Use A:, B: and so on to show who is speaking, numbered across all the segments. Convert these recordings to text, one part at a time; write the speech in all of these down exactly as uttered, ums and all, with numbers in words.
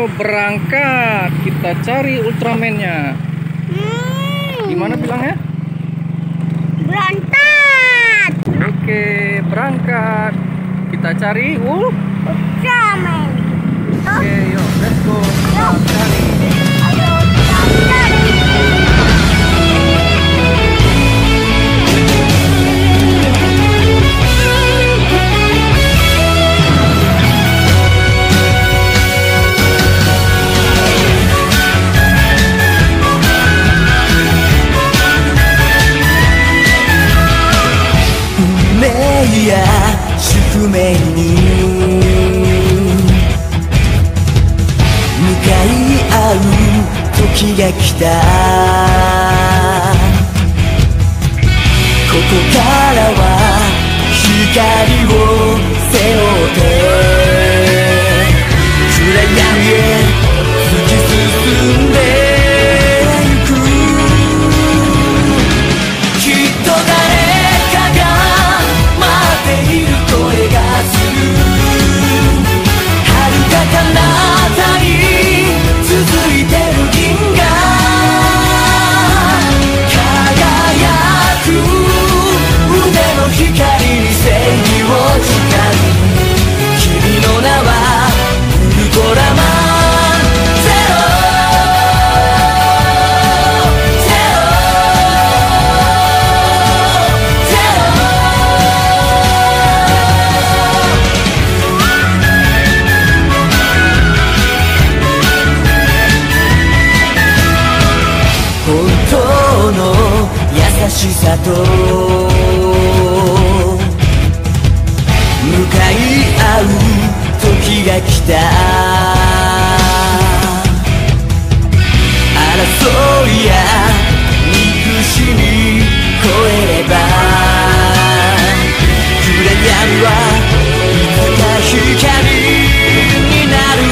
A: berangkat. Kita cari Ultraman-nya.
B: Hmm.
A: Gimana bilangnya?
B: Berangkat.
A: Oke, berangkat. Kita cari uh.
B: Ultraman.
A: Oke, yuk, let's go. Kita cari.
B: Ayo kita cari.
C: 宿命に向かい合う時が来た。ここからは光を背負って暗闇へ突き進んでゆく。きっと誰かが待っている声がする。遥か彼方に続いてる銀河輝く腕の光に正義を誓う。君の名はウルトラマンゼロゼロゼロ本当の優しさと向かい合う時が来た。争いや憎しみ越えれば暗闇はいつか光になる。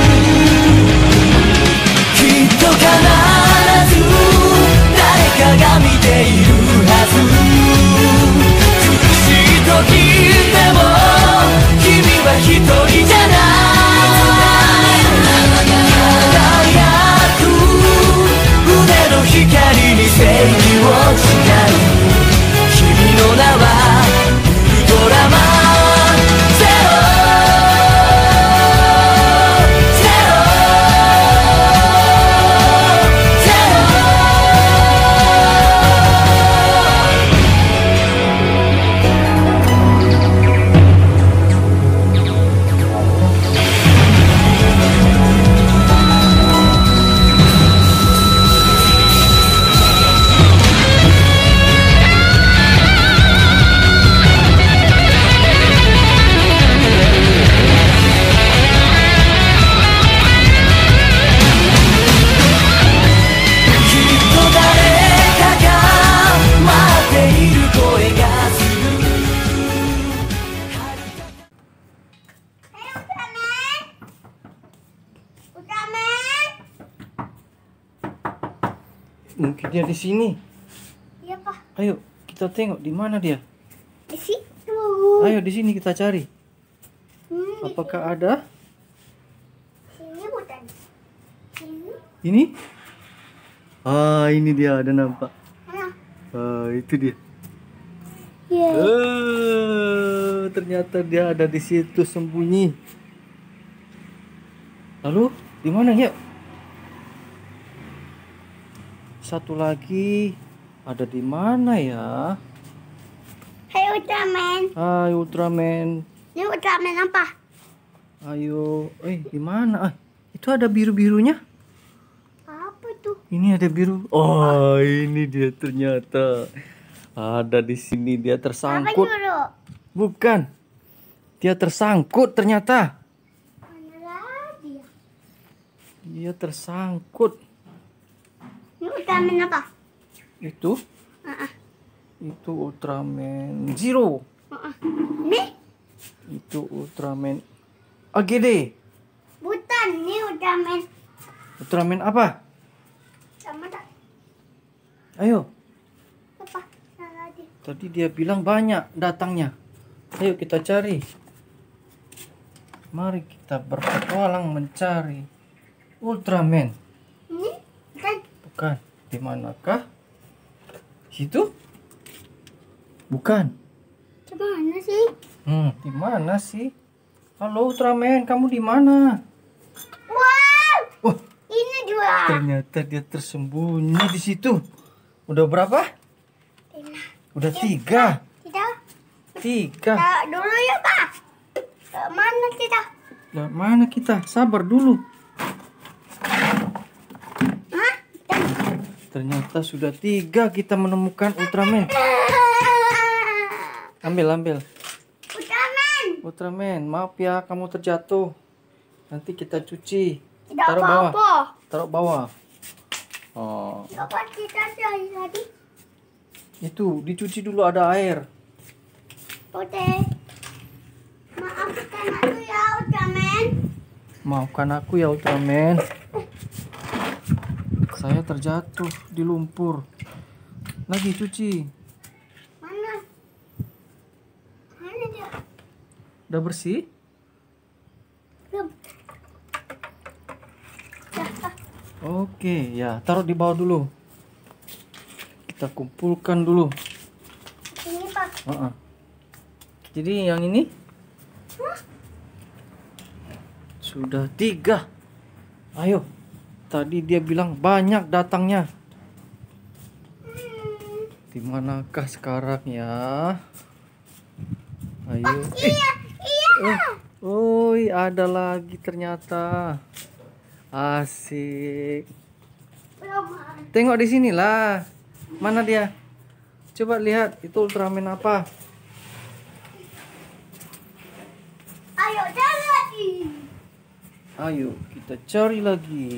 C: きっと必ず誰かが見ているはず。苦しい時でも君は一人じゃない。輝く腕の光に正義を誓う。君の名はウルトラマンゼロゼロゼ
A: Mungkin dia di sini.
B: Iya, Pak.
A: Ayo, kita tengok di mana dia.
B: Di situ.
A: Ayo di sini kita cari.
B: Hmm, di
A: Apakah ada?
B: sini bukan. Sini.
A: Ini? Ah, ini dia ada nampak.
B: Mana?
A: Ah, itu dia.
B: Iya.
A: Eh, ternyata dia ada di situ sembunyi. Lalu di mana ya? Satu lagi ada di mana ya?
B: Hai Ultraman.
A: Hai Ultraman.
B: Ini Ultraman apa?
A: Ayo, eh di mana? Ah, itu ada biru-birunya.
B: Apa tuh?
A: Ini ada biru. Oh, ini dia ternyata. Ada di sini dia
B: Apa
A: tersangkut.
B: dulu?
A: Bukan. Dia tersangkut ternyata.
B: Mana lagi ya?
A: Dia tersangkut.
B: Ini Ultraman apa?
A: Itu?
B: Uh-uh.
A: Itu Ultraman Zero.
B: Uh-uh. Ini?
A: Itu Ultraman A G D.
B: Bukan, ini Ultraman.
A: Ultraman apa?
B: Sama tak?
A: Ayo.
B: Apa? Sana lagi.
A: Tadi dia bilang banyak datangnya. Ayo kita cari. Mari kita berpetualang mencari. Ultraman.
B: Ini kan
A: Bukan. Di manakah? Situ? Bukan.
B: gimana sih?
A: Hmm, di mana sih? Halo Ultraman, kamu di mana?
B: Wow,
A: Oh,
B: ini dua.
A: ternyata dia tersembunyi di situ. Udah berapa?
B: Ini.
A: Udah tiga.
B: Kita
A: Tiga.
B: taruh dulu ya Pak. Ke mana kita?
A: Lah, mana kita? Sabar dulu.
B: Hah?
A: Ternyata sudah tiga kita menemukan Ultraman. Ambil, ambil.
B: Ultraman.
A: Ultraman, maaf ya kamu terjatuh. Nanti kita cuci.
B: Tidak
A: Taruh bawah.
B: apa-apa.
A: Taruh bawah. Oh,
B: Dapat kita cari tadi.
A: itu dicuci dulu ada air.
B: Oke. Maafkan aku ya Ultraman.
A: Maafkan aku ya Ultraman. Saya terjatuh di lumpur. Lagi cuci.
B: Mana? Mana dia?
A: Udah bersih?
B: Belum. Ya, ah.
A: Oke, ya taruh di bawah dulu. Kita kumpulkan dulu.
B: Ini Pak.
A: Uh-uh. Jadi yang ini
B: Hah?
A: sudah tiga. Ayo. Tadi dia bilang banyak datangnya.
B: Hmm.
A: Di manakah sekarang ya? Ayo.
B: Iya, iya.
A: Eh, oi, ada lagi ternyata. Asik.
B: Belum.
A: Tengok di sinilah. Mana dia? Coba lihat itu Ultraman apa?
B: Ayo cari lagi.
A: Ayo kita cari lagi.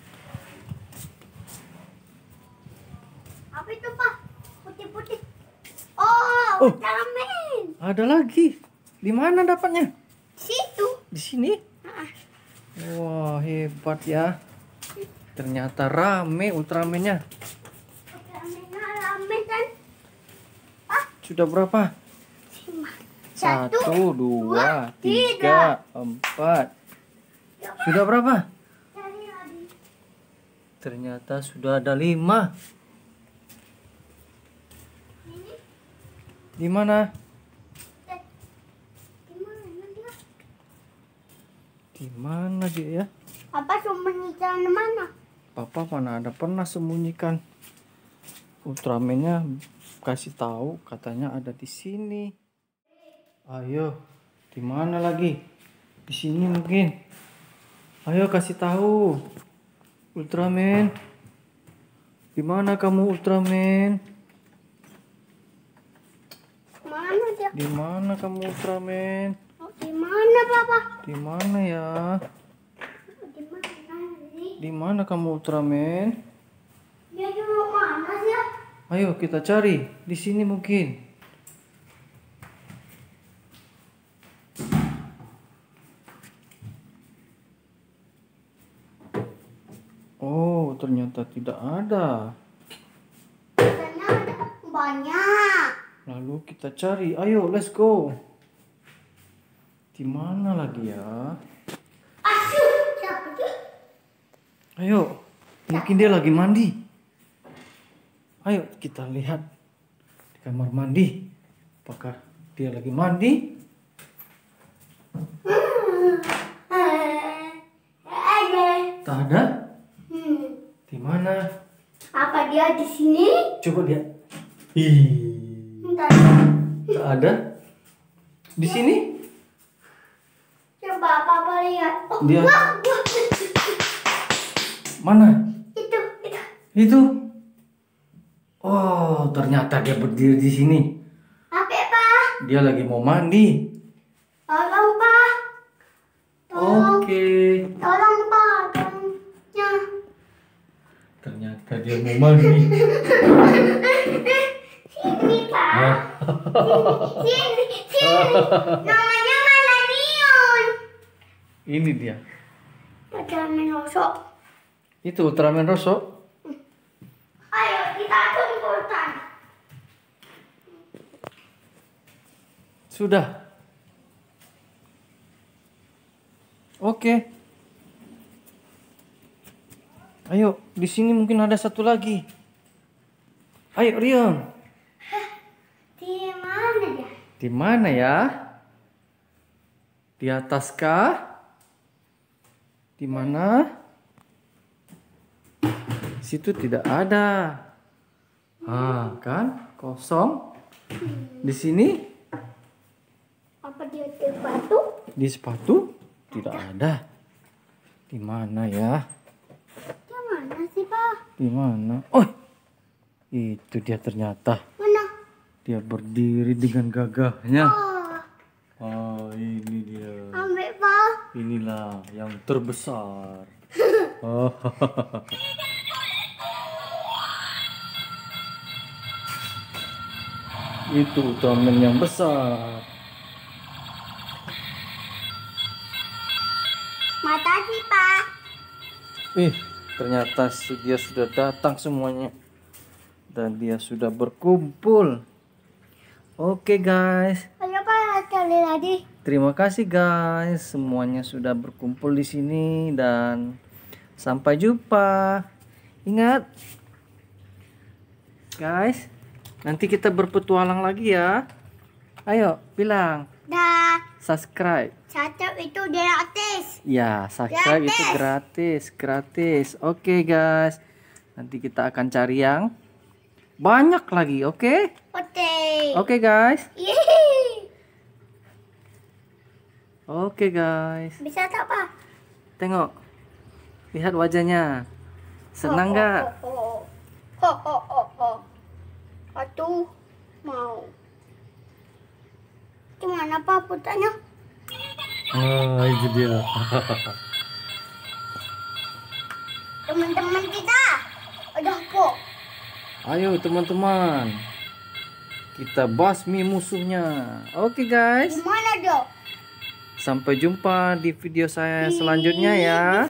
B: Apa itu Pak? Putih-putih. Oh,
A: Oh.
B: Ultraman.
A: Ada lagi. Di mana dapatnya?
B: Situ.
A: Di sini?
B: Ah,
A: Wah, hebat ya. Ternyata rame Ultramannya.
B: Ultraman rame kan? Ah,
A: Sudah berapa?
B: lima.
A: Satu, dua, tiga, empat. Sudah berapa?
B: Cari lagi.
A: Ternyata sudah ada lima.
B: Ini.
A: Di mana?
B: Eh, di mana dia?
A: Di mana dia ya?
B: Apa sembunyikan mana?
A: Papa mana ada pernah sembunyikan. Ultramannya kasih tahu katanya ada di sini. Ayo, di mana lagi? Di sini mungkin. Ayo kasih tahu. Ultraman. Di mana kamu Ultraman?
B: Mana dia?
A: Di mana kamu Ultraman?
B: Oh, di mana Papa?
A: Di mana ya?
B: Di mana sih?
A: Di mana kamu Ultraman?
B: Dia di mana sih?
A: Ayo kita cari. Di sini mungkin. Oh, ternyata tidak ada.
B: Katanya ada banyak.
A: Lalu kita cari. Ayo, let's go. Di mana lagi ya?
B: Asyuh, siapa sih?
A: Ayo, mungkin dia lagi mandi. Ayo kita lihat di kamar mandi. Apakah dia lagi mandi?
B: Ada.
A: Tak ada?
B: Hmm.
A: Di mana?
B: Apa dia di sini?
A: Coba lihat. Ih,
B: Entar.
A: tak ada. Di sini?
B: Coba Papa lihat. Oh,
A: Dia-
B: wah, wah.
A: Mana?
B: Itu, itu.
A: Itu. Oh, ternyata dia berdiri di sini.
B: Apa Pak?
A: Dia lagi mau mandi.
B: Tolong Pak. Tolong.
A: Oke.
B: Tolong Pak. Tolongnya.
A: Ternyata dia mau mandi.
B: Sini Pak. Sini, sini. Namanya Malanion.
A: Ini dia.
B: Ultraman rosok.
A: Itu Ultraman Rosok.
B: Ayo kita kumpulkan.
A: Sudah. Oke. Ayo, di sini mungkin ada satu lagi. Ayo, Rion.
B: Di mana dia?
A: Di mana ya? Di atas kah? Di mana? Situ tidak ada. Ah, kan? Kosong. Di sini?
B: Apa dia di batu?
A: Di sepatu? Tidak ada. Di mana ya?
B: Di mana sih, Pak?
A: Di mana? Oh, itu dia ternyata.
B: Mana?
A: Dia berdiri dengan gagahnya.
B: Oh,
A: Oh, ini dia.
B: ambil, Pak.
A: Inilah yang terbesar. Oh. Itu Ultraman yang besar.
B: Makasih, Pak.
A: Ih, ternyata su- dia sudah datang semuanya. Dan dia sudah berkumpul. Oke guys,
B: Ayo, Pak, sekali lagi.
A: terima kasih guys. Semuanya sudah berkumpul di sini dan sampai jumpa. Ingat, guys, nanti kita berpetualang lagi ya. Ayo, bilang
B: Dah,
A: subscribe.
B: satu itu gratis.
A: Ya, subscribe itu gratis, gratis. Oke guys, nanti kita akan cari yang banyak lagi, oke?
B: Oke.
A: Oke guys,
B: Yeay.
A: oke guys.
B: Bisa tak, Pak?
A: Tengok, lihat wajahnya. Senang nggak?
B: Oh, oh, oh, oh, oh. Aduh, mau. Gimana, Pak, putanya?
A: Oh, itu dia.
B: Teman-teman kita udah kok.
A: Ayo teman-teman, kita basmi musuhnya. Oke guys,
B: Gimana, Dok?
A: sampai jumpa di video saya selanjutnya ya.